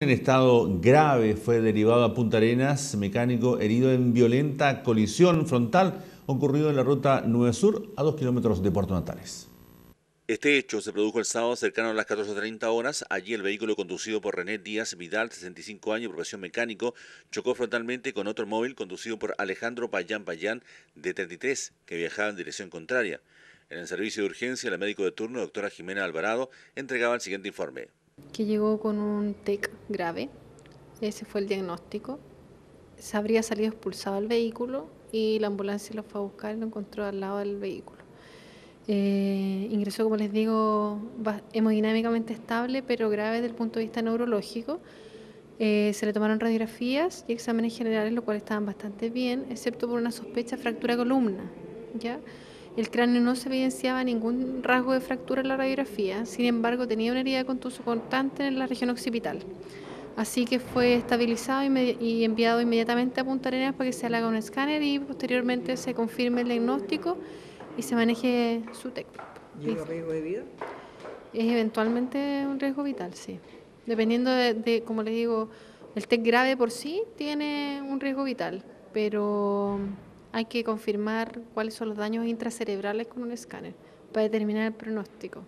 En estado grave fue derivado a Punta Arenas, mecánico herido en violenta colisión frontal ocurrido en la ruta 9 Sur a 2 kilómetros de Puerto Natales. Este hecho se produjo el sábado cercano a las 14:30 horas. Allí el vehículo conducido por René Díaz Vidal, 65 años, profesión mecánico, chocó frontalmente con otro móvil conducido por Alejandro Payán Payán, de 33, que viajaba en dirección contraria. En el servicio de urgencia, la médico de turno, doctora Jimena Alvarado, entregaba el siguiente informe. Que llegó con un TEC grave, ese fue el diagnóstico. Se habría salido expulsado el vehículo y la ambulancia lo fue a buscar y lo encontró al lado del vehículo. Ingresó, como les digo, hemodinámicamente estable, pero grave desde el punto de vista neurológico. Se le tomaron radiografías y exámenes generales, los cuales estaban bastante bien, excepto por una sospecha de fractura columna, ¿ya? El cráneo no se evidenciaba ningún rasgo de fractura en la radiografía, sin embargo tenía una herida de contuso constante en la región occipital. Así que fue estabilizado y enviado inmediatamente a Punta Arenas para que se haga un escáner y posteriormente se confirme el diagnóstico y se maneje su técnico. ¿Llega riesgo de vida? Es eventualmente un riesgo vital, sí. Dependiendo como les digo, el TEC grave por sí tiene un riesgo vital, pero hay que confirmar cuáles son los daños intracerebrales con un escáner para determinar el pronóstico.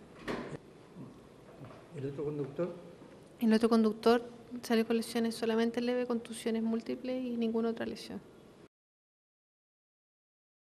¿El otro conductor? El otro conductor salió con lesiones solamente leves, contusiones múltiples y ninguna otra lesión.